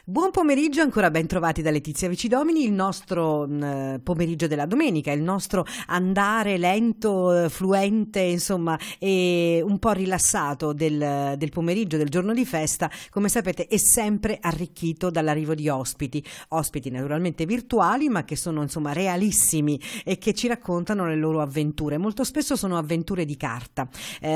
Buon pomeriggio, ancora ben trovati da Letizia Vici-Domini, il nostro pomeriggio della domenica, il nostro andare lento, fluente, insomma, e un po' rilassato del pomeriggio, del giorno di festa, come sapete, è sempre arricchito dall'arrivo di ospiti naturalmente virtuali, ma che sono insomma realissimi e che ci raccontano le loro avventure. Molto spesso sono avventure di carta.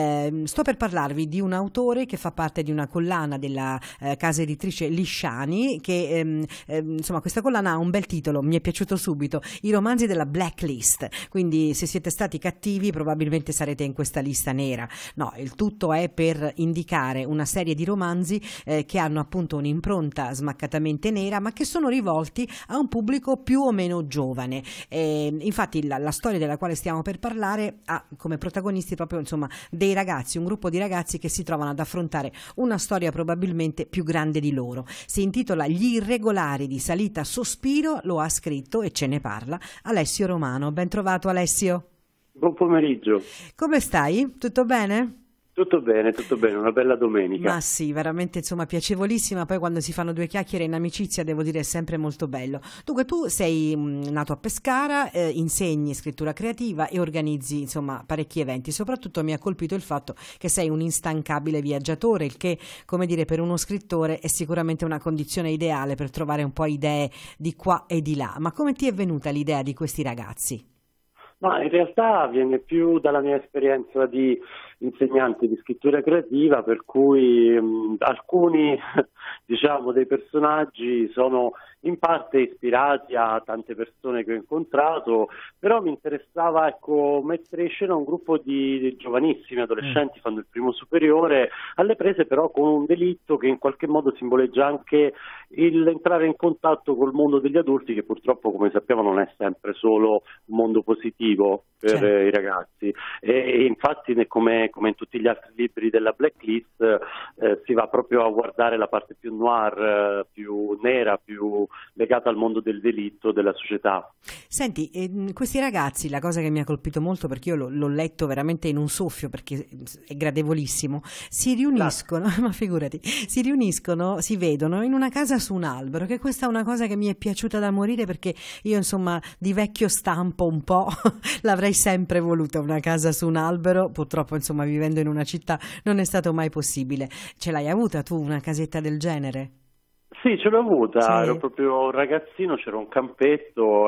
Sto per parlarvi di un autore che fa parte di una collana della casa editrice Lisciani, che insomma questa collana ha un bel titolo, mi è piaciuto subito: i romanzi della blacklist. Quindi se siete stati cattivi probabilmente sarete in questa lista nera. No, il tutto è per indicare una serie di romanzi che hanno appunto un'impronta smaccatamente nera, ma che sono rivolti a un pubblico più o meno giovane. Infatti la storia della quale stiamo per parlare ha come protagonisti proprio insomma dei ragazzi, un gruppo di ragazzi che si trovano ad affrontare una storia probabilmente più grande di loro. Si intitola Gli irregolari di Salita Sospiro, lo ha scritto e ce ne parla Alessio Romano. Ben trovato Alessio. Buon pomeriggio. Come stai? Tutto bene? Tutto bene, una bella domenica. Ma sì, veramente insomma piacevolissima, poi quando si fanno due chiacchiere in amicizia devo dire è sempre molto bello. Dunque tu sei nato a Pescara, insegni scrittura creativa e organizzi insomma parecchi eventi. Soprattutto mi ha colpito il fatto che sei un instancabile viaggiatore, il che, come dire, per uno scrittore è sicuramente una condizione ideale per trovare un po' idee di qua e di là. Ma come ti è venuta l'idea di questi ragazzi? Ma in realtà viene più dalla mia esperienza di insegnante di scrittura creativa, per cui alcuni diciamo dei personaggi sono in parte ispirati a tante persone che ho incontrato, però mi interessava mettere in scena un gruppo di giovanissimi adolescenti, fanno il primo superiore, alle prese però con un delitto che in qualche modo simboleggia anche l'entrare in contatto col mondo degli adulti, che purtroppo, come sappiamo, non è sempre solo un mondo positivo per i ragazzi. E infatti come in tutti gli altri libri della blacklist si va proprio a guardare la parte più noir, più nera, più legata al mondo del delitto, della società. Senti, questi ragazzi, la cosa che mi ha colpito molto, perché io l'ho letto veramente in un soffio perché è gradevolissimo, si riuniscono, ma figurati, si vedono in una casa su un albero, che questa è una cosa che mi è piaciuta da morire, perché io insomma di vecchio stampo un po' l'avrei sempre voluta una casa su un albero. Purtroppo insomma vivendo in una città non è stato mai possibile. Ce l'hai avuta tu una casetta del genere? Sì, ce l'ho avuta, sì. Ero proprio un ragazzino, c'era un campetto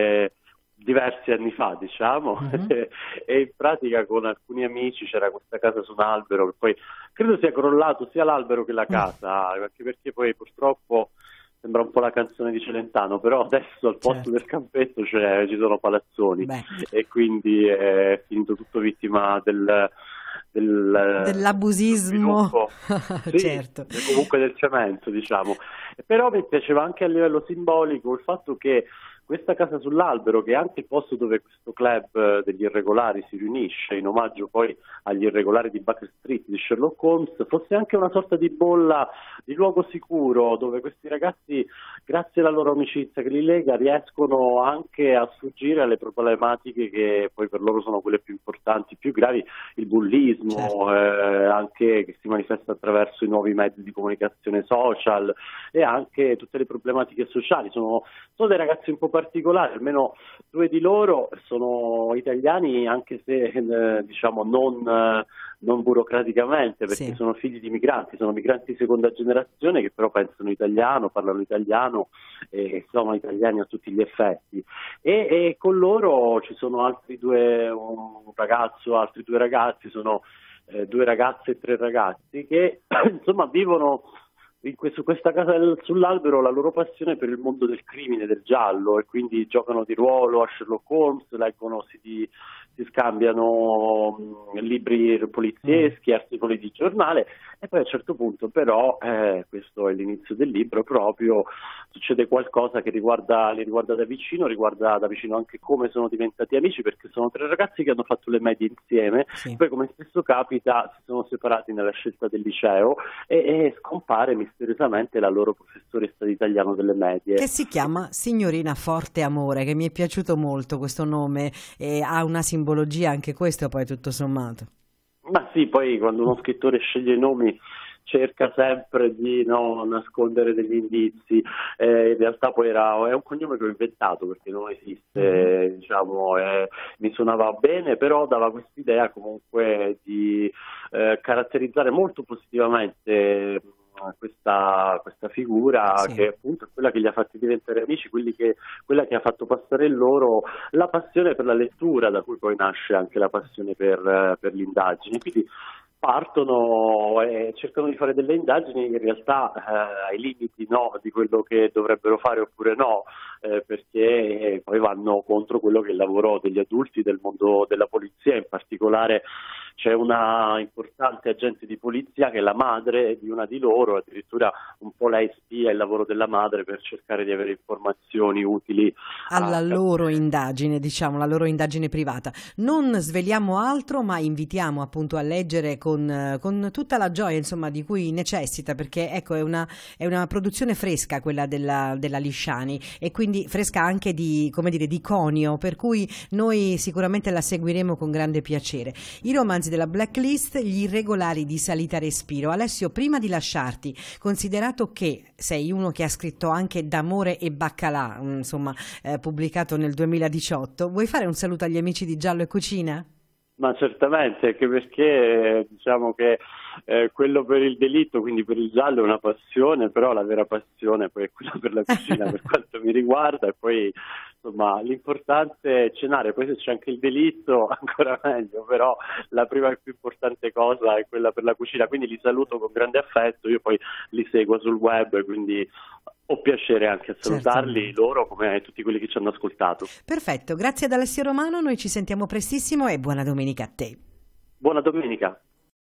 diversi anni fa, diciamo, e in pratica con alcuni amici c'era questa casa su un albero che poi credo sia crollato sia l'albero che la casa, anche perché poi purtroppo sembra un po' la canzone di Celentano, però adesso al posto del campetto ci sono palazzoni. E quindi è finito tutto vittima dell'abusismo. Sì, certo. Comunque del cemento, diciamo. Però mi piaceva anche a livello simbolico il fatto che questa casa sull'albero, che è anche il posto dove questo club degli irregolari si riunisce, in omaggio poi agli irregolari di Baker Street di Sherlock Holmes, fosse anche una sorta di bolla, di luogo sicuro, dove questi ragazzi, grazie alla loro amicizia che li lega, riescono anche a sfuggire alle problematiche che poi per loro sono quelle più importanti, più gravi, il bullismo, anche che si manifesta attraverso i nuovi mezzi di comunicazione social, e anche tutte le problematiche sociali. Sono dei ragazzi un po' particolari, almeno due di loro sono italiani, anche se diciamo non burocraticamente, perché sono figli di migranti, sono migranti di seconda generazione che però pensano italiano, parlano italiano e sono italiani a tutti gli effetti. E con loro ci sono altri un ragazzo, altri due ragazzi, sono due ragazze e tre ragazzi che insomma vivono su questa casa sull'albero la loro passione per il mondo del crimine, del giallo, e quindi giocano di ruolo a Sherlock Holmes, leggono, si scambiano libri polizieschi, articoli di giornale, e poi a un certo punto però, questo è l'inizio del libro, proprio succede qualcosa che li riguarda da vicino anche come sono diventati amici, perché sono tre ragazzi che hanno fatto le medie insieme, poi come spesso capita si sono separati nella scelta del liceo e scompare misteriosamente la loro professoressa di italiano delle medie, che si chiama Signorina Forte Amore, che mi è piaciuto molto questo nome, e ha una simbologia anche questo poi tutto sommato. Ma sì, poi quando uno scrittore sceglie i nomi cerca sempre di nascondere degli indizi, in realtà poi è un cognome che ho inventato perché non esiste, diciamo, mi suonava bene, però dava quest'idea comunque di caratterizzare molto positivamente questa figura, sì, che appunto è quella che li ha fatti diventare amici, quella che ha fatto passare in loro la passione per la lettura, da cui poi nasce anche la passione per le indagini. Quindi partono e cercano di fare delle indagini che in realtà ai limiti di quello che dovrebbero fare oppure no, perché poi vanno contro quello che è il lavoro degli adulti del mondo della polizia. In particolare c'è una importante agente di polizia che è la madre di una di loro, addirittura un po' lei spia il lavoro della madre per cercare di avere informazioni utili alla loro indagine, diciamo, la loro indagine privata. Non sveliamo altro, ma invitiamo appunto a leggere con tutta la gioia, insomma, di cui necessita, perché ecco è una produzione fresca quella della Lisciani, e quindi fresca anche di, come dire, di conio, per cui noi sicuramente la seguiremo con grande piacere. I romanzi della Blacklist, Gli irregolari di Salita Respiro. Alessio, prima di lasciarti, considerato che sei uno che ha scritto anche D'amore e baccalà, insomma, pubblicato nel 2018, vuoi fare un saluto agli amici di Giallo e Cucina? Ma certamente, anche perché diciamo che quello per il delitto, quindi per il giallo, è una passione, però la vera passione poi è quella per la cucina per quanto mi riguarda, e poi insomma l'importante è cenare, poi se c'è anche il delitto ancora meglio, però la prima e più importante cosa è quella per la cucina, quindi li saluto con grande affetto, io poi li seguo sul web, quindi ho piacere anche a salutarli, loro come tutti quelli che ci hanno ascoltato. Perfetto, grazie ad Alessio Romano, noi ci sentiamo prestissimo e buona domenica a te. Buona domenica.